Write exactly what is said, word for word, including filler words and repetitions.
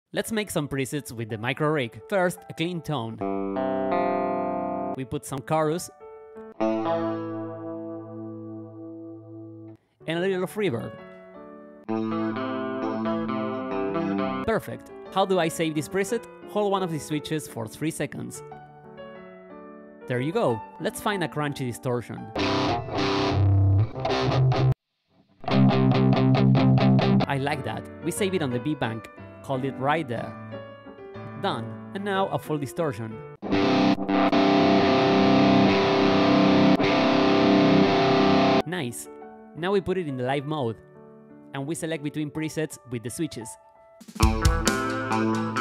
Let's make some presets with the MICRORIG. First, a clean tone. We put some chorus and a little of reverb. Perfect. How do I save this preset? Hold one of these switches for three seconds. There you go. Let's find a crunchy distortion. I like that. We save it on the B bank. Hold it right there. Done. And now a full distortion. Nice. Now we put it in the live mode. And we select between presets with the switches.